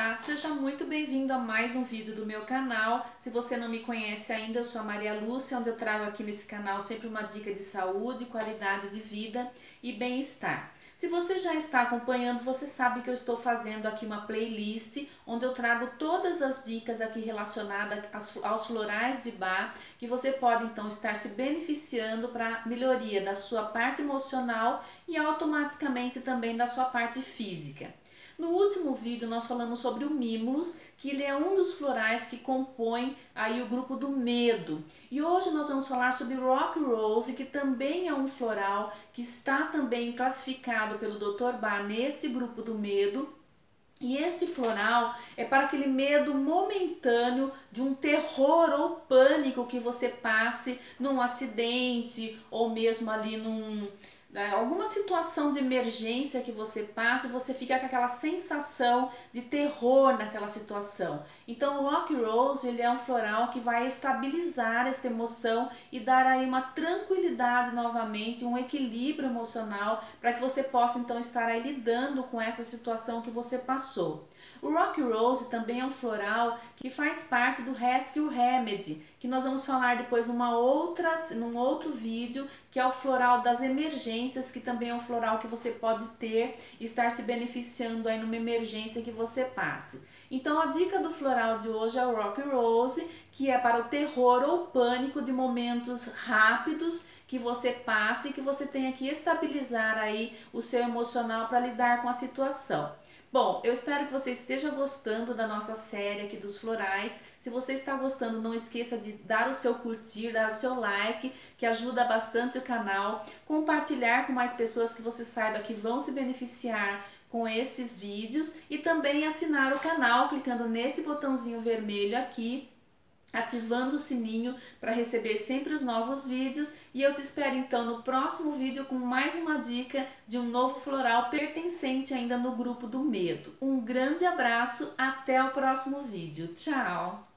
Olá, seja muito bem-vindo a mais um vídeo do meu canal. Se você não me conhece ainda, eu sou a Maria Lúcia, onde eu trago aqui nesse canal sempre uma dica de saúde, qualidade de vida e bem-estar. Se você já está acompanhando, você sabe que eu estou fazendo aqui uma playlist onde eu trago todas as dicas aqui relacionadas aos florais de Bach, que você pode então estar se beneficiando para a melhoria da sua parte emocional e automaticamente também da sua parte física. No último vídeo nós falamos sobre o Mimulus, que ele é um dos florais que compõe aí o grupo do medo. E hoje nós vamos falar sobre o Rock Rose, que também é um floral que está também classificado pelo Dr. Bach nesse grupo do medo. E este floral é para aquele medo momentâneo de um terror ou pânico que você passe num acidente ou mesmo ali alguma situação de emergência que você passa, você fica com aquela sensação de terror naquela situação. Então o Rock Rose ele é um floral que vai estabilizar esta emoção e dar aí uma tranquilidade novamente, um equilíbrio emocional para que você possa então estar aí lidando com essa situação que você passou. O Rock Rose também é um floral que faz parte do Rescue Remedy, que nós vamos falar depois num outro vídeo, que é o floral das emergências, que também é um floral que você pode ter e estar se beneficiando aí numa emergência que você passe. Então a dica do floral de hoje é o Rock Rose, que é para o terror ou pânico de momentos rápidos que você passe e que você tenha que estabilizar aí o seu emocional para lidar com a situação. Bom, eu espero que você esteja gostando da nossa série aqui dos florais. Se você está gostando, não esqueça de dar o seu curtir, dar o seu like, que ajuda bastante o canal. Compartilhar com mais pessoas que você saiba que vão se beneficiar com esses vídeos. E também assinar o canal, clicando nesse botãozinho vermelho aqui, ativando o sininho para receber sempre os novos vídeos, e eu te espero então no próximo vídeo com mais uma dica de um novo floral pertencente ainda no grupo do medo. Um grande abraço, até o próximo vídeo. Tchau!